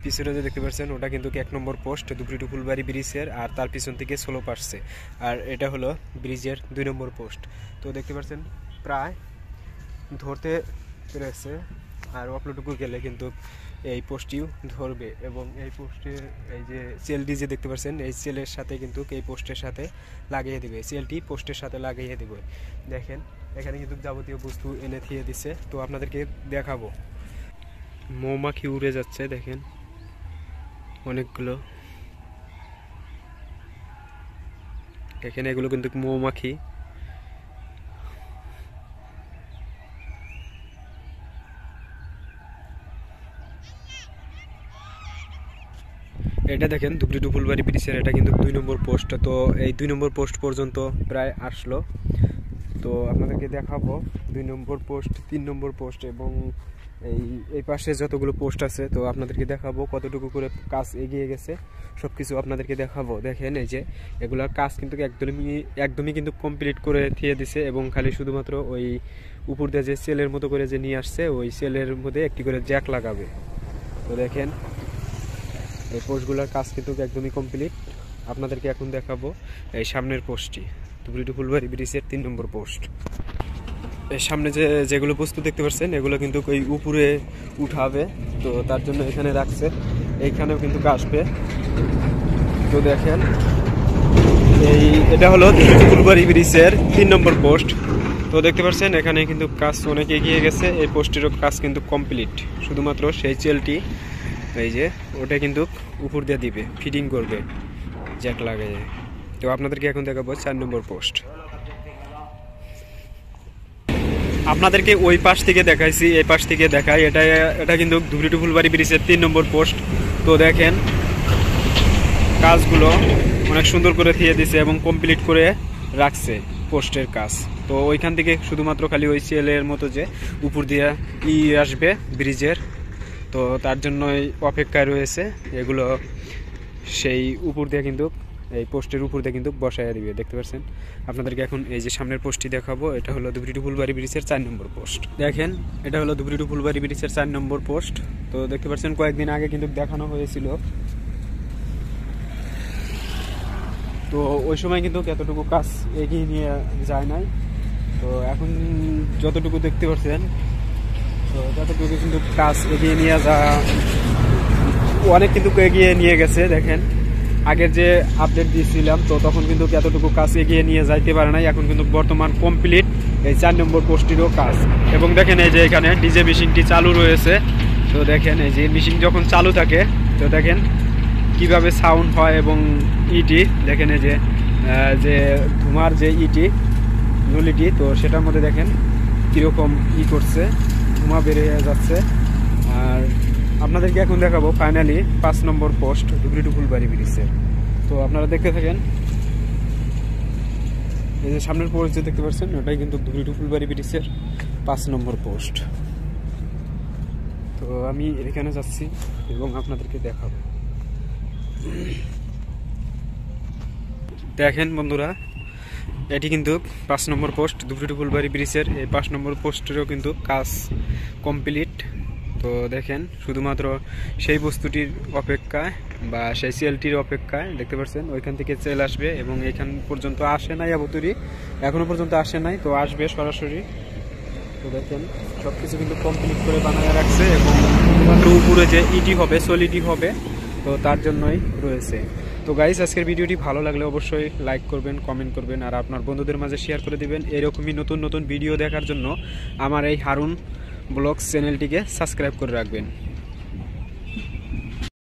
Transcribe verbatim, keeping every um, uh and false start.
পিছনে যে দেখতে পাচ্ছেন ওটা কিন্তু এক number post Dhubri to Phulbari ব্রিজের, আর তার পিছন থেকে স্লোপ আসছে, আর এটা হলো ব্রিজের দুই নম্বর পোস্ট। তো দেখতে পাচ্ছেন প্রায় ধরতে পেরেছে, আর অপলোটুকু গেলে কিন্তু এই পোস্টটিও ধরবে, এবং এই পোস্টে এই যে সেলটি যে দেখতে পাচ্ছেন এই সেলের সাথে কিন্তু এই পোস্টের সাথে লাগিয়ে দেবে, সেলটি পোস্টের সাথে লাগিয়ে দেবে। দেখেন এখানে কিন্তু যাবতীয় বস্তু এনে থিয়ে দিছে। তো আপনাদেরকে দেখাবো, মৌমাছি উড়ে যাচ্ছে দেখেন অনেকগুলো, এখানে এগুলো কিন্তু মৌমাছি। এটা দেখেন ধুবড়ি টু ফুলবাড়ি ব্রিজের, এটা কিন্তু দুই নম্বর পোস্ট। তো এই দুই নম্বর পোস্ট পর্যন্ত প্রায় আসলো। তো আপনাদেরকে দেখাবো দুই নম্বর পোস্ট, তিন নম্বর পোস্ট এবং এই এই পাশে যতগুলো পোস্ট আছে। তো আপনাদেরকে দেখাবো কতটুকু করে কাজ এগিয়ে গেছে, সব কিছু আপনাদেরকে দেখাবো। দেখেন এই যে এগুলোর কাজ কিন্তু একদমই একদমই কিন্তু কমপ্লিট করে থিয়ে দিছে, এবং খালি শুধুমাত্র ওই উপর দিয়ে যে সেলের মতো করে যে নিয়ে আসছে ওই সেলের মধ্যে একটি করে জ্যাক লাগাবে। তো দেখেন এই পোস্টগুলোর কাজ কিন্তু একদমই কমপ্লিট। আপনাদেরকে এখন দেখাবো এই সামনের পোস্টটি, ধুবড়ি টু ফুলবাড়ি ব্রিজের তিন নম্বর পোস্ট। এর সামনে যে যেগুলো বস্তু দেখতে পাচ্ছেন এগুলো কিন্তু ওই উপরে উঠাবে, তো তার জন্য এখানে রাখছে, এইখানেও কিন্তু আসবে। তো দেখেন এই এটা হলো ধুবড়ি টু ফুলবাড়ি ব্রিজের তিন নম্বর পোস্ট। তো দেখতে পাচ্ছেন এখানে কিন্তু কাজ অনেক এগিয়ে গেছে, এই পোস্টেরও কাজ কিন্তু কমপ্লিট, শুধুমাত্র সেই চেলটি এই যে ওটা কিন্তু উপর দিয়ে দিবে, ফিটিং করবে জ্যাক লাগাইয়ে। তো আপনাদেরকে এখন দেখাবো চার নম্বর পোস্ট। আপনাদেরকে ওই পাশ থেকে দেখাইছি, এই পাশ থেকে দেখাই, এটা এটা কিন্তু ধুবড়ি টু ফুলবাড়ি ব্রিজের তিন নম্বর পোস্ট। তো দেখেন কাজগুলো অনেক সুন্দর করে থিয়ে দিছে এবং কমপ্লিট করে রাখছে পোস্টের কাজ। তো ওইখান থেকে শুধুমাত্র খালি ওই সেলের মতো যে উপর দিয়ে ই আসবে ব্রিজের, তো তার জন্যই অপেক্ষায় রয়েছে। এগুলো সেই উপর দিয়ে কিন্তু এই পোস্টের উপর দিয়ে কিন্তু বসাইয়া দিবে, দেখতে পাচ্ছেন। আপনাদেরকে এখন এই যে সামনের পোস্টটি দেখাবো, এটা হলো ধুবড়ি টু ফুলবাড়ি ব্রিজের চার নম্বর পোস্ট। দেখেন এটা হলো ধুবড়ি টু ফুলবাড়ি ব্রিজের চার নম্বর পোস্ট। তো দেখতে পাচ্ছেন কয়েকদিন আগে কিন্তু দেখানো হয়েছিল, তো ওই সময় কিন্তু এতটুকু কাজ এগিয়ে নিয়ে যায় নাই। তো এখন যতটুকু দেখতে পাচ্ছেন তো যতটুকু কিন্তু কাজ এগিয়ে নিয়ে যা অনেক কিন্তু এগিয়ে নিয়ে গেছে। দেখেন আগের যে আপডেট দিয়েছিলাম তো তখন কিন্তু এতটুকু কাজ এগিয়ে নিয়ে যাইতে পারে নাই, এখন কিন্তু বর্তমান কমপ্লিট এই চার নম্বর পোস্টেরও কাজ। এবং দেখেন এই যে এখানে ডিজে মেশিনটি চালু রয়েছে। তো দেখেন এই যে মেশিন যখন চালু থাকে তো দেখেন কিভাবে সাউন্ড হয়, এবং ইটি দেখেন এই যে যে ধুমার যে ইটি নলিটি, তো সেটার মধ্যে দেখেন কীরকম ই করছে, ধুমা বেরিয়ে যাচ্ছে। আর আপনাদেরকে এখন দেখাবো ফাইনালি পাঁচ number post Dhubri to Phulbari ব্রিজের। তো আপনারা দেখতে থাকেন, এই যে সামনের পোস্ট যে দেখতে পাচ্ছেন ওটাই কিন্তু ধুবড়ি টু ফুলবাড়ি ব্রিজের পাঁচ নম্বর পোস্ট। তো আমি এখানে যাচ্ছি এবং আপনাদেরকে দেখাবো। দেখেন বন্ধুরা এটি কিন্তু পাঁচ number post Dhubri to Phulbari ব্রিজের, এই পাঁচ নম্বর পোস্টেরও কিন্তু কাজ কমপ্লিট। তো দেখেন শুধুমাত্র সেই বস্তুটির অপেক্ষায় বা সেই সেলটির অপেক্ষায়, দেখতে পাচ্ছেন ওইখান থেকে সেল আসবে, এবং এখান পর্যন্ত আসে নাই আবতুরি, এখনো পর্যন্ত আসে নাই, তো আসবে সরাসরি। তো দেখেন সব কিছু কিন্তু কমপ্লিট করে বানায় রাখছে, এবং শুধুমাত্র উপরে যে ইটি হবে সলিডি হবে, তো তার জন্যই রয়েছে। তো গাইস আজকের ভিডিওটি ভালো লাগলে অবশ্যই লাইক করবেন, কমেন্ট করবেন, আর আপনার বন্ধুদের মাঝে শেয়ার করে দিবেন। এরকমই নতুন নতুন ভিডিও দেখার জন্য আমার এই হারুন ব্লগস চ্যানেলটিকে সাবস্ক্রাইব করে রাখবেন।